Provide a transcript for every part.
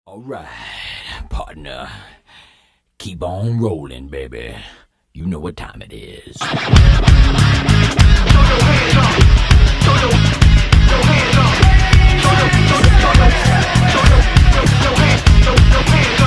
Alright, partner. Keep on rolling, baby. You know what time it is. Throw your hands up. Throw your hands up. Throw your hands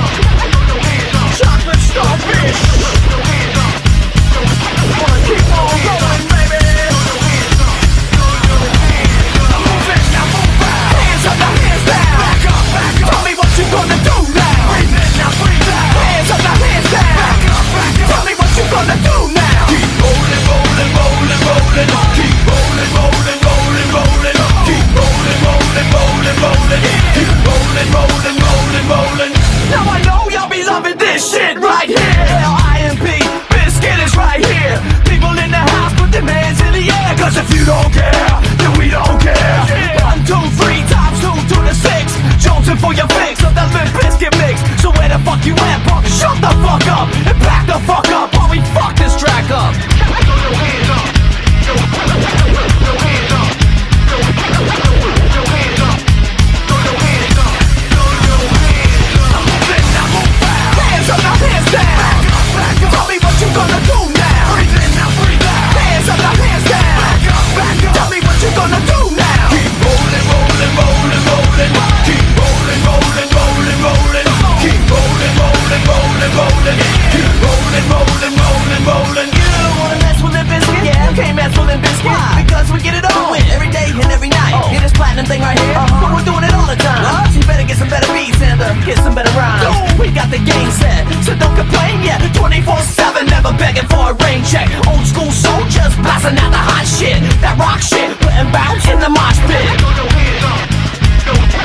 up. Chocolate starfish. Throw your hands up. Wanna keep on rolling, baby. Throw your hands up. Throw your hands up. Move it, now move out. Hands up, now hands down. Back up, back up. Tell me what you gonna do now. Breathe in, now breathe out. Hands up, now hands down. Back up, back up. Tell me what you gonna do now. Keep rolling, rolling, rolling, rolling. Keep rolling, rolling, rolling, rolling. Keep rolling, rolling, rolling, rolling. Keep rolling, rolling, rolling, rolling. Now I know y'all be loving this shit right here. L-I-M-P, Biscuit is right here. People in the house, put their hands in the air. Cause if you don't care, then we don't care. 1, 2, 3 times 2 to the 6. Jonesing for your fix of that Limp Biscuit mix. So where the fuck you at, punk? Shut the fuck up and back the fuck up while we fuck this track up. Throw your hands up. Throw your hands up. Throw your hands up. Throw your hands up. Throw your hands up. Move it, now move out. Hands up, now hands down. Back up, back up. Tell me what you gonna do now. Breathe in, now breathe out. Hands up, now hands down. Back up, back up. Tell me what you gonna do now. Keep rolling, rolling, rolling, rolling. Keep rolling, rolling, rolling, rolling. Keep rolling, rolling, rolling, rolling. Keep rolling, rolling, rolling, rolling. You don't wanna mess with Limp Biscuit? Yeah, you can't mess with Limp Biscuit. Why? Because we get it on every day and every night. Hear this platinum thing right here? But we're doing it all the time. So you better get some better beats and get some better rhymes. We got the game set, so don't complain yet. 24/7, never begging for a rain check. Old school soldiers blasting out the hot shit. That rock shit, putting bounce in the mosh pit. Throw your hands up. Throw your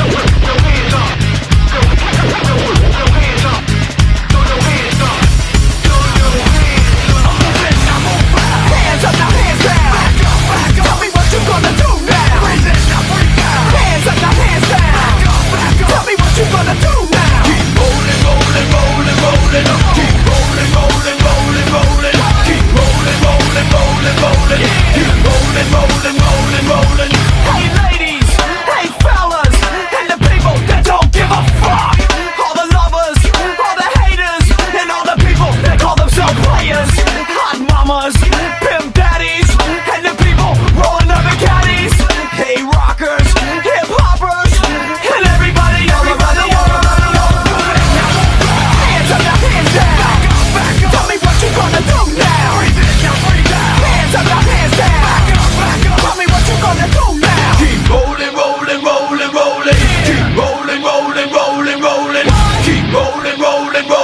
hands up. Throw your hands up. Throw your hands up. Throw your hands up. Move it, now move out. Hands up, now hands down. Back up, back up. Tell me what you gonna do now. Breathe in, now breathe out. Hands up, now hands down. Back up, back up. Tell me what you gonna do now. Keep rolling, rolling, rolling, rolling. Keep rolling, rolling, rolling, rolling. Keep rolling, rolling, rolling, rolling. Keep rolling, rolling, rolling, rolling. Hey ladies, hey fellas, and the people that don't give a fuck. All the lovers, all the haters, and all the people that call themselves players. Hot mamas, pimp daddies, and the people rolling up in caddies. Hey rockers, hip hoppers, and everybody all around the world. Hands up, now hands down. Back up, back up. Tell me what you gonna do now. Breathe in, now breathe out. Hands up, now hands down. Back up, back up. Tell me what you gonna do now. Keep rolling, rolling, rolling, rolling. Keep rolling, rolling, rolling, rolling. Keep rolling, rolling, rolling.